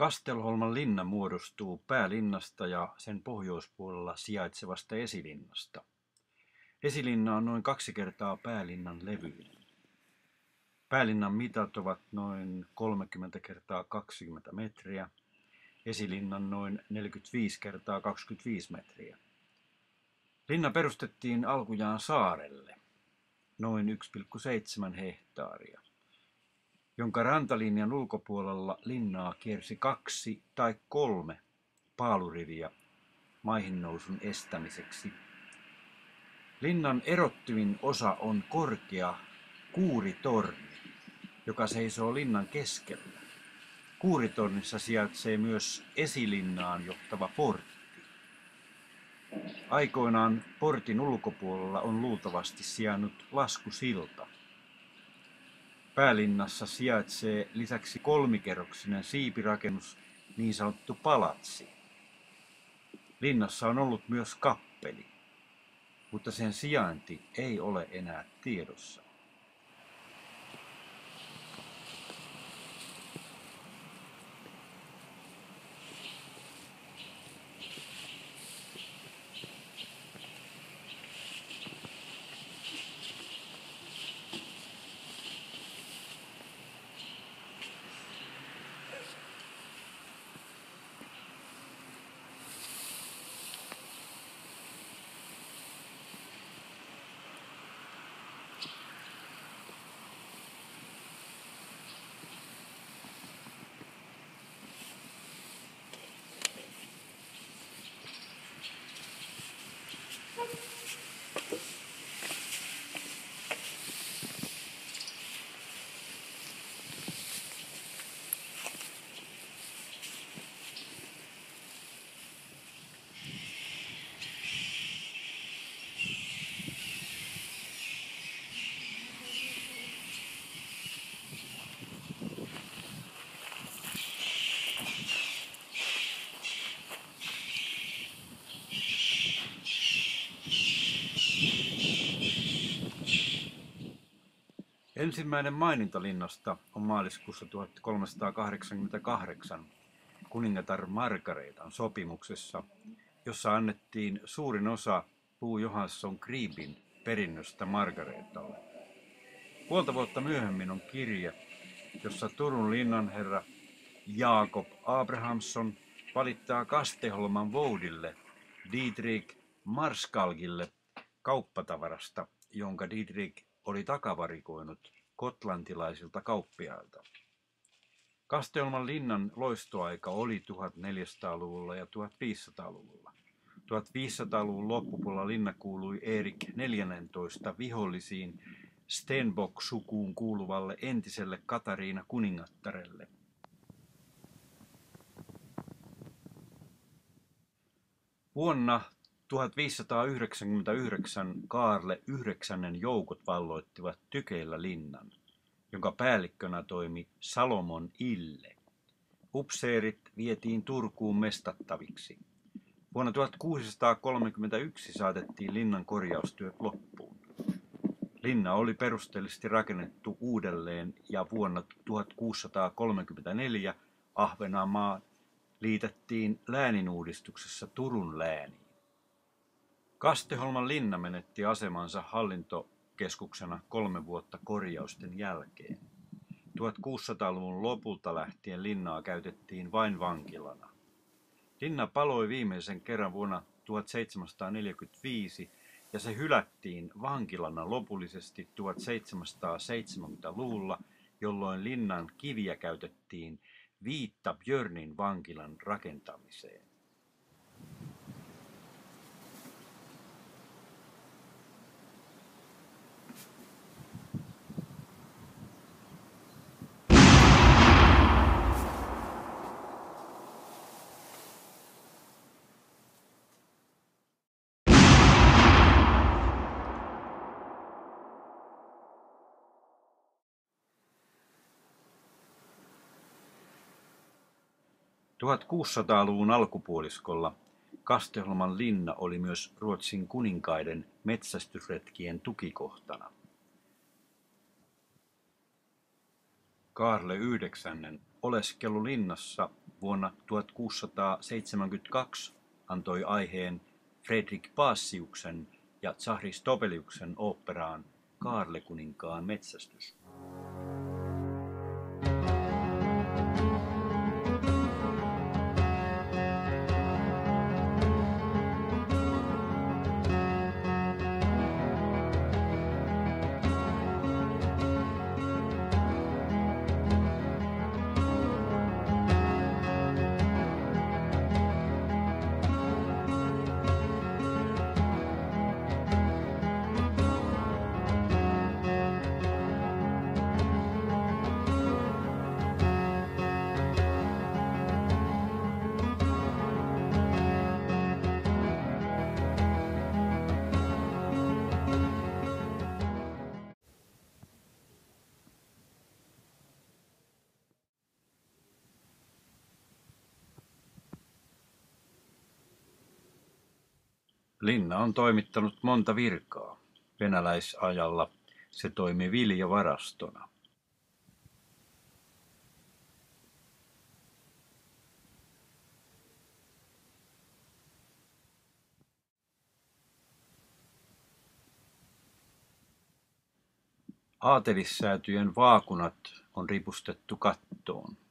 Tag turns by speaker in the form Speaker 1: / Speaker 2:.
Speaker 1: Kastelholman linna muodostuu päälinnasta ja sen pohjoispuolella sijaitsevasta esilinnasta. Esilinna on noin 2 kertaa päälinnan levyinen. Päälinnan mitat ovat noin 30 kertaa 20 metriä, esilinnan noin 45 kertaa 25 metriä. Linna perustettiin alkujaan saarelle, noin 1,7 hehtaaria, jonka rantalinjan ulkopuolella linnaa kiersi 2 tai 3 paaluriviä maihinnousun estämiseksi. Linnan erottyvin osa on korkea kuuritorni, joka seisoo linnan keskellä. Kuuritornissa sijaitsee myös esilinnaan johtava portti. Aikoinaan portin ulkopuolella on luultavasti sijainnut laskusilta. Päälinnassa sijaitsee lisäksi 3-kerroksinen siipirakennus, niin sanottu palatsi. Linnassa on ollut myös kappeli, mutta sen sijainti ei ole enää tiedossa. Ensimmäinen maininta linnasta on maaliskuussa 1388 kuningatar Margaretan sopimuksessa, jossa annettiin suurin osa Bo Johansson Gripin perinnöstä Margaretalle. Puolta vuotta myöhemmin on kirje, jossa Turun linnanherra Jakob Abrahamsson valittaa Kastelholman voudille Dietrich Marskalkille kauppatavarasta, jonka Dietrich oli takavarikoinut gotlantilaisilta kauppiailta. Kastelholman linnan loistoaika oli 1400-luvulla ja 1500-luvulla. 1500-luvun loppupuolella linna kuului Erik 14 vihollisiin Stenbock-sukuun kuuluvalle entiselle Katariina kuningattarelle. Vuonna 1599 Kaarle IX joukot valloittivat tykeillä linnan, jonka päällikkönä toimi Salomon Ille. Upseerit vietiin Turkuun mestattaviksi. Vuonna 1631 saatettiin linnan korjaustyöt loppuun. Linna oli perusteellisesti rakennettu uudelleen ja vuonna 1634 Ahvenanmaa liitettiin lääninuudistuksessa Turun lääniin. Kastelholman linna menetti asemansa hallintokeskuksena 3 vuotta korjausten jälkeen. 1600-luvun lopulta lähtien linnaa käytettiin vain vankilana. Linna paloi viimeisen kerran vuonna 1745 ja se hylättiin vankilana lopullisesti 1770-luvulla, jolloin linnan kiviä käytettiin Viitta Björnin vankilan rakentamiseen. –1600-luvun alkupuoliskolla Kastelholman linna oli myös Ruotsin kuninkaiden metsästysretkien tukikohtana. Kaarle IX oleskelu linnassa vuonna 1672 antoi aiheen Fredrik Paasiuksen ja Tsahri Stobeliuksen oopperaan Kaarlekuninkaan metsästys. Linna on toimittanut monta virkaa. Venäläisajalla se toimi viljavarastona. Aatelissäätyjen vaakunat on ripustettu kattoon.